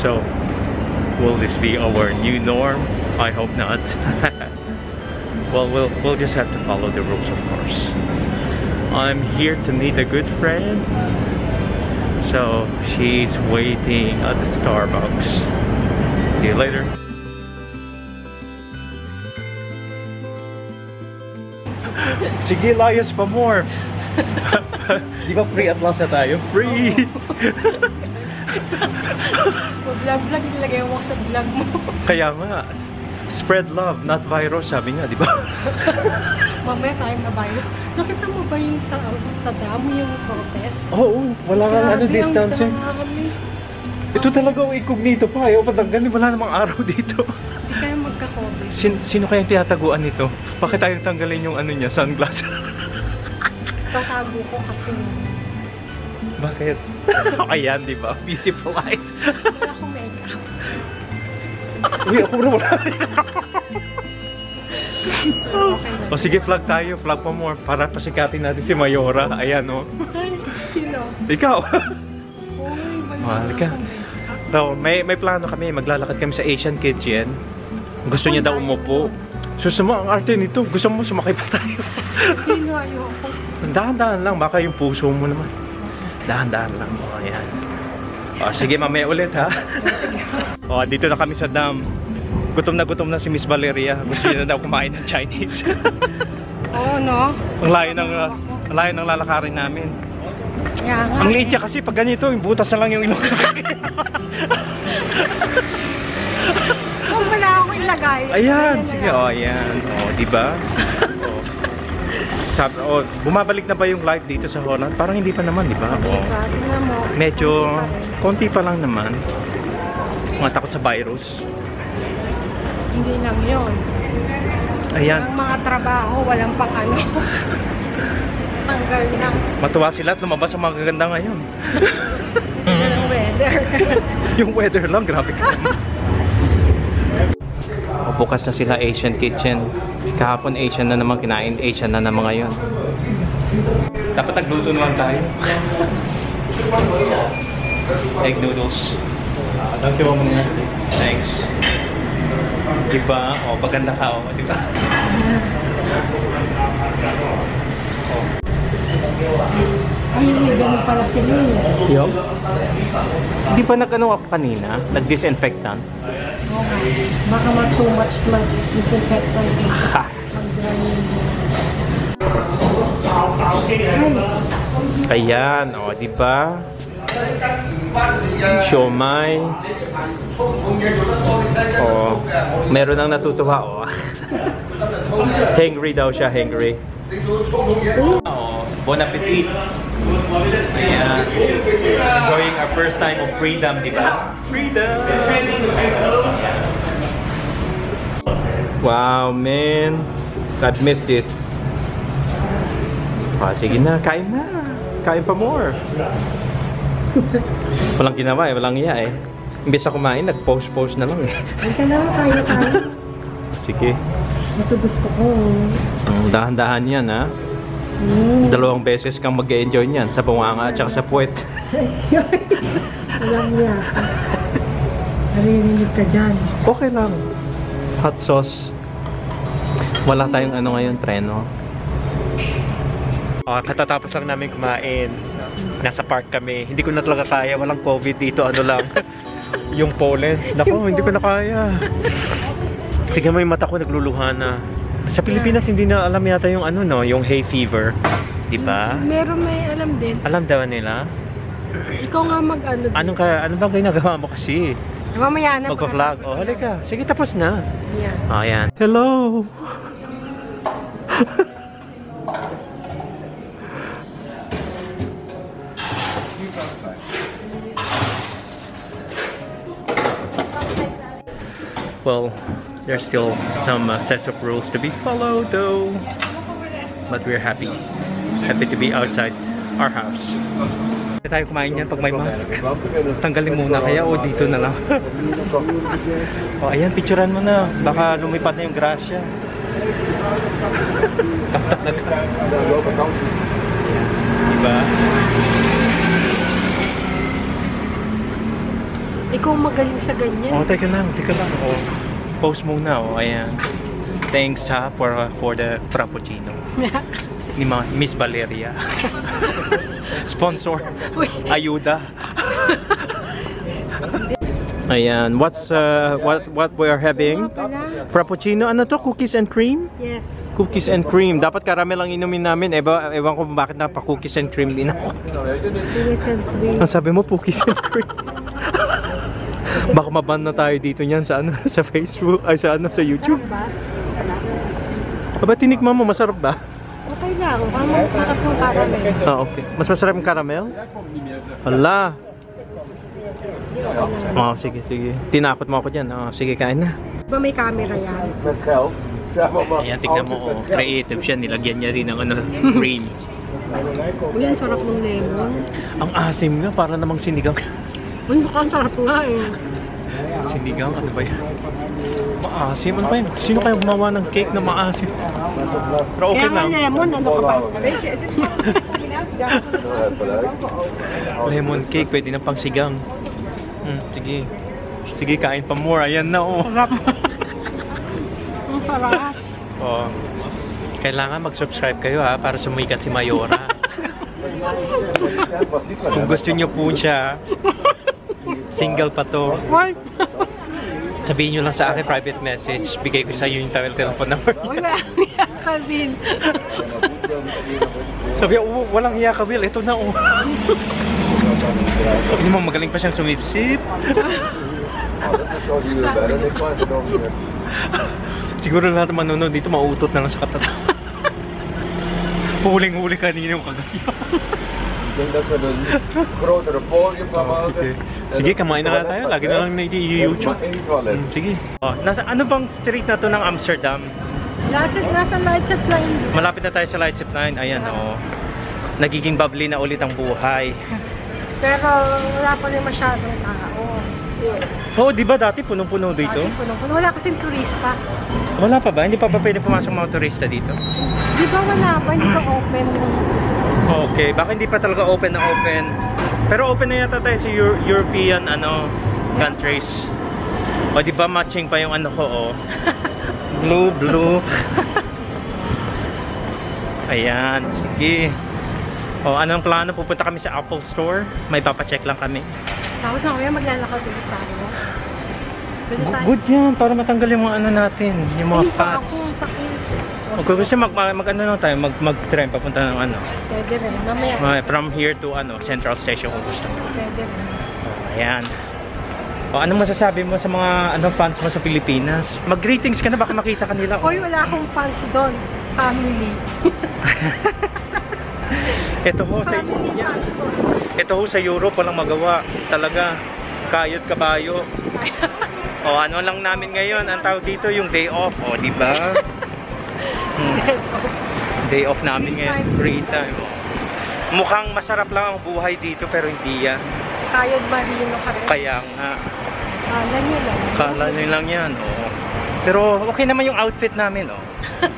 So, will this be our new norm? I hope not. Well, we'll just have to follow the rules, of course. I'm here to meet a good friend. So, she's waiting at the Starbucks. See you later. Sige, layas pa more. Di ba free at last na tayo? Free! Vlog-vlog, nilagay mo sa vlog mo. Kaya nga, spread love, not virus, sabi nga, di ba? Mamaya tayo na virus. Nakita mo ba yung sa damo yung protest? Oo, wala kang distancing. Ito talaga ang incognito pa. Ayaw patanggalin, wala namang araw dito. Hindi kayo magka-COVID. Sino kayang tiyataguan nito? Bakit tayo tanggalin yung ano niya, sunglass? Tatago ko kasi. Bakit? Ayan, di ba? Beautiful eyes. Wala akong makeup. Uy, ako na wala. O sige, vlog tayo. Vlog pa more para pasikatin natin si Mayora. Ayan, o. Ay, sino? Ikaw. Uy, mahal ka. So, may plano kami. Maglalakad kami sa Asian Kitchen. Gusto niya daw umupo. Susuma ang arte nito. Gusto mo sumakay pa tayo. Sino ayoko? Dahan-dahan lang. Baka yung puso mo naman. Dahan-dahan lang. O, ayan. O, sige, mamaya ulit, ha? O, dito na kami sa dam. Gutom na si Miss Valeria. Gusto niya na daw kumain ng Chinese. Oo, no? Ang layo ng lalakarin namin. Yeah, ang liit niya kasi pag ganito, yung butas na lang yung ilong. Kung wala ako ilagay. Ayan, sige. O, ayan. O, diba? O, bumabalik na ba yung life dito sa Holland? Parang hindi pa naman, di ba? O, medyo, konti pa lang naman. Mga takot sa virus. Hindi lang yun. Ayan. Ang mga trabaho, walang pang ano. Tanggal na. Matuwa sila at lumabas ang mga gaganda ngayon. Walang weather. Yung weather lang, grabe ka naman. Bukas na sila Asian Kitchen. Kahapon Asian na naman kinain. Asian na naman ngayon. Dapat nagluto naman tayo. Egg noodles. Thank you muna. Thanks. Diba? O, paganda ka o. Diba? Ay, gano'n pala sila eh. Yo? Di ba nag-ano ako kanina? Nag-disinfectant? Okay. Baka too much mag-disinfectant. Ayan, o, diba? Siomay. O, meron ang natutuwa, o. Hangry daw siya, hangry. Oh, bon appetit. Ayan. Enjoying our first time of freedom, di ba? Freedom! Wow, man. God miss this. Sige na, kain na. Kain pa more. Walang ginawa eh, walang iya eh. Imbes na kumain, nag-post na lang eh. Ito na, kaya tayo. Sige. Ito gusto ko. Dahan-dahan yan, ha? 2 beses kang mag-enjoy niyan. Sa bunganga at sa puwet. Alam niya. Narinig ka dyan. Okay lang. Hot sauce. Wala tayong ano ngayon, preno. Katatapos lang namin kumain. Nasa park kami. Hindi ko na talaga kaya. Walang COVID dito. Ano lang. Yung pollen. Naku, hindi ko na kaya. Tignan mo yung mata ko, nagluluha na. Sa Pilipinas, hindi na alam yata yung ano, no? Yung hay fever. Diba? Meron may alam din. Alam daw nila? Ikaw nga mag-ano din. Ano bang ginagawa mo kasi? Mamaya na. Magpa-vlog. Oh, halika. Sige, tapos na. Yeah. Oh, ayan. Hello! Well, there's still some sets of rules to be followed though. But we're happy. Happy to be outside our house. Hindi tayo kumain yan pag may mask. Tanggalin muna kaya o dito na lang. O ayan, picturean mo na. Baka lumipad na yung grasya. Diba? Ikaw magaling sa ganyan. Oh, teka lang. Oh, post muna, oh. Ayan. Thanks ha for the frappuccino. Ni Miss Valeria. Sponsor. Ayuda. Ayan, what we are having? Frappuccino. Ano to? Cookies and cream? Yes. Cookies and cream. Dapat caramel ang inumin namin. Ewan ko bakit napa-cookies and cream din ako. Cookies and cream. Ang sabi mo, cookies and cream. Baka maban na tayo dito niyan sa ano, sa Facebook, ay sa ano, sa YouTube. Masarap ba? Aba, tinikman mo, masarap ba? Okay lang. Parang masarap ng caramel. Ah, okay. Mas masarap yung caramel? Hala. Oh, sige. Tinakot mo ako dyan. Oh, sige, kain na. Ba may camera yan? Ayan, tignan mo. Oh, creative siya. Nilagyan niya rin ng ano, cream. Uy, ang sarap ng lemon. Ang asim nga, para namang sinigang. Uy, mukhang sarap nga eh. Sinigang, ano ba yan? Maasim? Ano ba yan? Sino kaya gumawa ng cake na maasim? Pero okay Kaya lang. nga lemon, ano ka ba? Lemon cake, pwede na pang sigang. Sige. Sige, kain pa more. Ayan na, oh. Sarap. Ang sarap. Oh. Kailangan mag-subscribe kayo ha, para sumikat si Mayora. Kung gusto nyo po siya, single pa to. What? Sabihin nyo lang sa akin, private message. Bigay ko sa iyo yung telephone number. Wala. Kabil. Sabi, walang hiya ka, Will. Ito na, oh. Hindi mo, magaling pa siyang sumipsip. Siguro lahat ng manonood dito, mautot na lang sa katata. Huling-huli kanina yung kagaya. Sige. Sige, kamain na nga tayo. Lagi na lang na-YouTube. Sige. Oh, ano bang street na to ng Amsterdam? Nasa Lightship Line. Malapit na tayo sa Lightship Line. Ayan, oh. Nagiging bubbly na ulit ang buhay. Pero wala pa rin masyadong tao. Oh, di ba dati punong-puno dito? Dati punong-puno. Wala kasing turista. Wala pa ba? Hindi pa pwede pumasok mga turista dito? Di ba wala pa? Hindi pa open. Okay, baka hindi pa talaga open na open. Pero open na yata tayo sa European countries. O di ba matching pa yung ano ko, oh. Blue. Ayan, sige. O, anong plano? Pupunta kami sa Apple Store. May papacheck lang kami. Tapos mamaya maglalakad ulit tayo. Good yan, para matanggal yung mga ano natin, yung mga fats. Ako, sakit. Kung gusto mag-ano lang tayo, mag-train papunta ng ano. Pwede rin, mamaya. From here to Central Station kung gusto mo. Pwede rin. Ayan. O, anong masasabi mo sa mga fans mo sa Pilipinas? Mag-greetings ka na, baka makita kanila. Hoy, wala akong fans doon. Family. Ito ho sa Europe, walang magawa. Talaga, kayod kabayo. O, ano lang namin ngayon, ang tawag dito yung day off. O, di ba? Day off namin ngayon, free time. Mukhang masarap lang ang buhay dito, pero hindi yan. Kayod marino ka rin. Kaya nga. Kala nyo lang. Kala nyo lang yan, oh. Pero okay naman yung outfit namin, oh.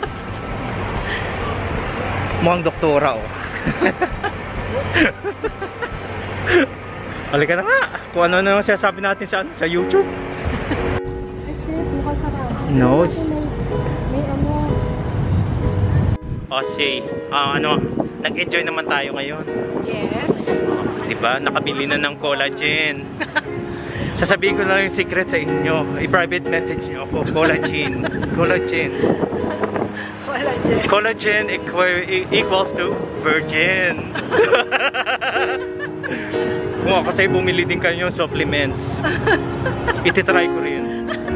Mukhang doktora, oh. Halika na nga. Kung ano-ano sinasabi natin sa YouTube. Ay, shit. Mukhang sarap. No. May ano. O, say, nag-enjoy naman tayo ngayon. Yes. Diba? Nakabili na ng collagen. Sasabihin ko na yung secret sa inyo. I-private message nyo ako. Collagen. Collagen equals to virgin. Kung ako sa'yo bumili din kayo yung supplements, ititry ko rin.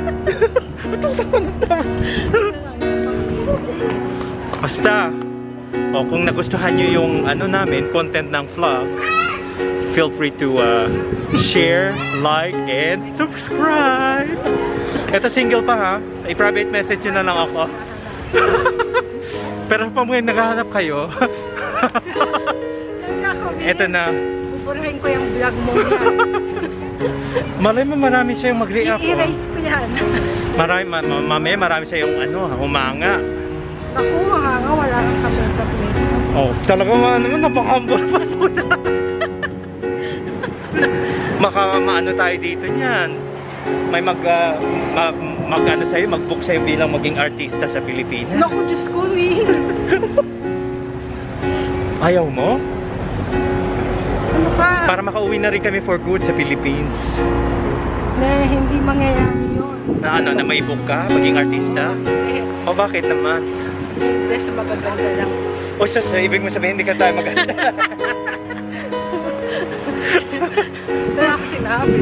Basta, kung nagustuhan nyo yung namin, content ng vlog, feel free to share, like, and subscribe. Ito single pa ha. I-private message nyo na lang ako. Pero pa mga naghahanap kayo. Ito na. Pupurahin ko yung vlog mo yan. Malay mo marami siya yung mag-react. I-erase ko yan. Marami siya yung humanga. Naku, mahanga. Wala kang kapit sa place. Oh, talaga napaka-humble pa po na. Maano tayo dito niyan. May ano sa'yo, mag-book sa'yo bilang maging artista sa Pilipinas. Naku, Diyos ko, Will. Ayaw mo? Ano ka? Para makauwi na rin kami for good sa Philippines. Na hindi mangyayari yun. Na may book ka? Maging artista? Eh, O bakit naman? hindi, sa magaganda lang. O sa ibig mo sabihin, hindi ka tayo maganda. Kaya ako sinabi.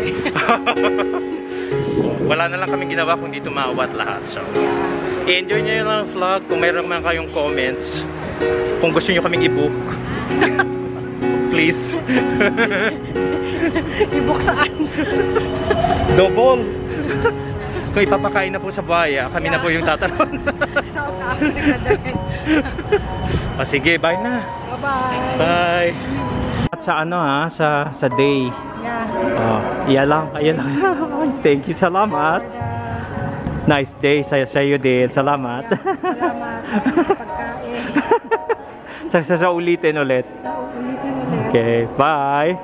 Wala na lang kami ginawa kundi tumawat lahat. So, Yeah. i-enjoy nyo yung vlog. Kung mayroon man kayong comments, kung gusto nyo kaming i-book, please. I-book saan? Double. Kung ipapakain na po sa buhaya, kami na po yung tatanong. South Africa din. O sige, bye na. Bye-bye. Bye. At sa ano ha, sa day. Yeah. Oh, iya lang. Ayan lang. Thank you. Salamat. Nice day sa iyo din. Salamat. Salamat sa pagkain. Sa ulitin ulit. Ulitin ulit. Okay, bye.